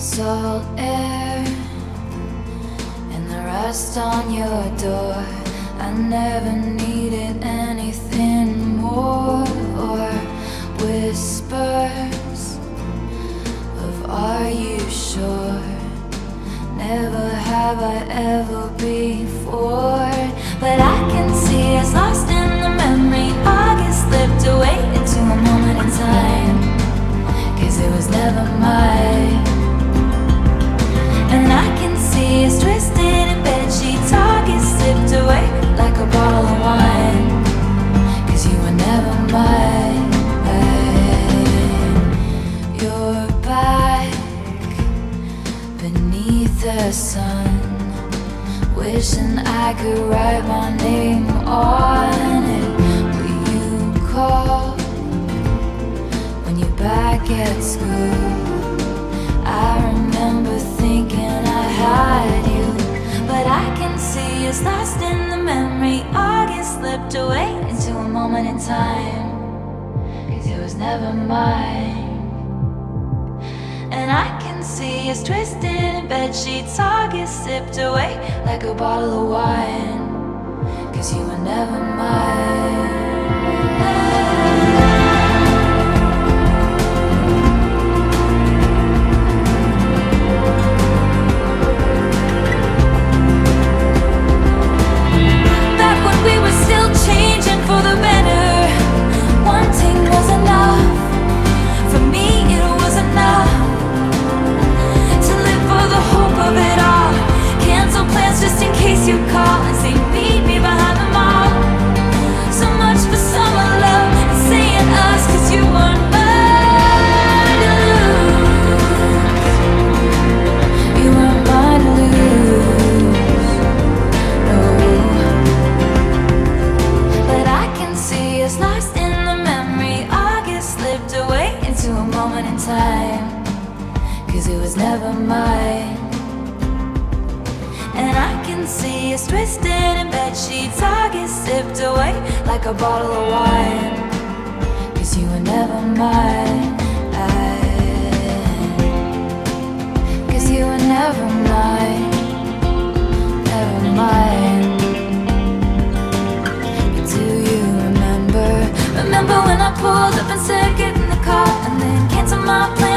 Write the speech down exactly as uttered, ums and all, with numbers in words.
salt air and the rust on your door. I never needed anything more, or whispers of "Are you sure?" Never have I ever before. But I can see us lost in the memory. August slipped away into a moment in time, 'cause it was never mine. And I can see us twisted in bedsheets. August slipped away like a bottle of wine, 'cause you were never mine. You're back beneath the sun, wishing I could write my name on it. Will you call when you're back at school? I remember thinking I had you, but I can see us lost in the memory. August slipped away into a moment in time, 'cause it was never mine. And I can see us twisted in bedsheets. August sipped away like a bottle of wine, 'cause you were never mine. Back when we were still changing for the better, wanting was enough. For me it was enough the hope of it all. Cancel plans just in case you call and say meet me behind the mall. So much for summer love and saying us, 'cause you weren't mine to lose. You weren't mine to lose, no. But I can see us lost in the memory. August slipped away into a moment in time, 'cause it was never mine. And I can see us twisted in bedsheets. August sipped away like a bottle of wine, 'cause you were never mine. 'Cause you were never mine, never mine. But do you remember, remember when I pulled up and said get in the car, and then canceled my plans?